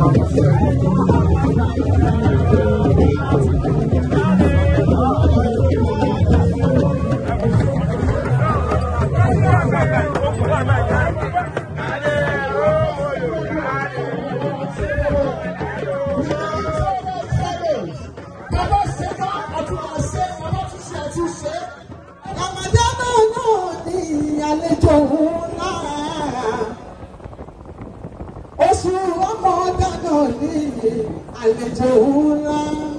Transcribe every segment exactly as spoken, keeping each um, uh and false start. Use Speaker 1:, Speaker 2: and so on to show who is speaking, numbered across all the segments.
Speaker 1: Àlejò ńlá,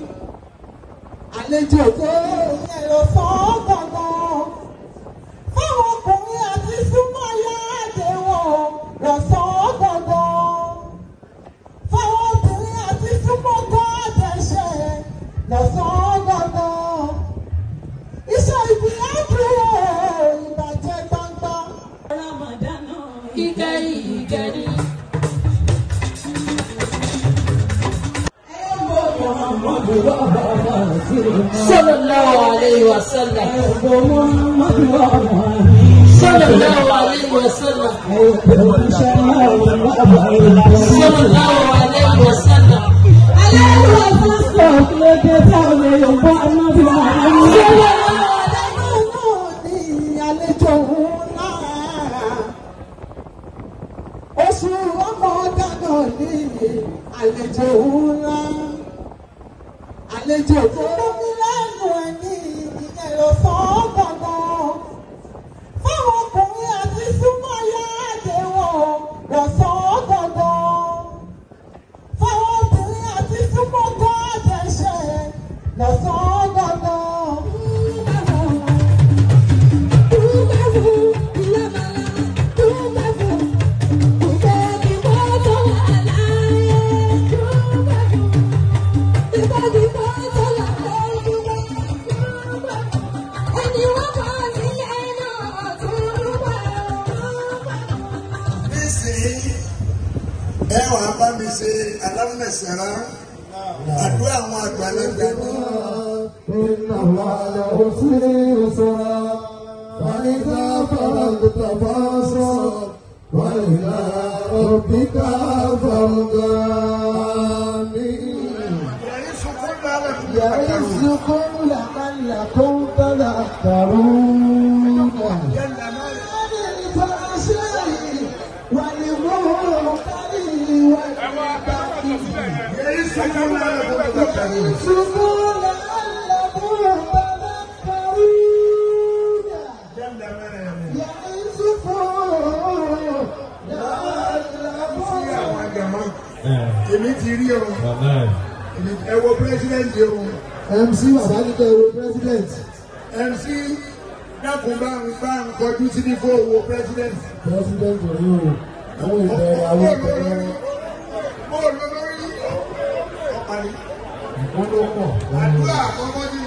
Speaker 1: àlejò tó yẹ lọ sàn gangan. Fáwọn ọkùnrin àti súnmọ́ yáàdé wọn lọ sàn gangan. Fáwọn obìnrin àti súnmọ́ gbọ́dẹ̀ṣẹ̀ lọ sàn gangan. Iṣẹ́ ìgbìyànjú ìbàjẹ́ gbangba. Ramadana ìkẹyìn ìkẹyìn. Sallallahu alayhi wa sallam. Sallallahu alayhi wa sallam. Sallallahu alayhi wa sallam. Oṣù Ramadan ni àlejò ńlá. Àlejò tó lómi lẹ́nu ẹni ìyẹn lọ sàn gangan. Fáwọn ọkùnrin àti súnmọ́ yáàdé wọn lọ sàn gangan. Fáwọn obìnrin àti súnmọ́ gbọ́dẹ̀ṣẹ̀ lọ sàn gangan.
Speaker 2: Ẹ wàá bá mi ṣe alámẹ̀sára àdúrà àwọn àgbàlagbà náà.
Speaker 3: Inna Allaha usri usra wa idha faragta fansab wa ila rabbika farghab. Ya'izukum la'allakum tadhakkarun.
Speaker 2: Èmi ti rí o. Ẹ wo president yìí o.
Speaker 3: M C bàbá ní kẹ́ ẹ wo president.
Speaker 2: M C dákun bá ń bá ń kọjú sí ní fún owó president.
Speaker 3: President yìí o. Àwọn ìbẹ̀rẹ̀ àwọn ìbẹ̀rẹ̀.
Speaker 2: Mo lọ lórí ọ̀pá ni.
Speaker 3: Wọ́n ló pọ̀.
Speaker 2: Àdúrà àkọ́kọ́ ní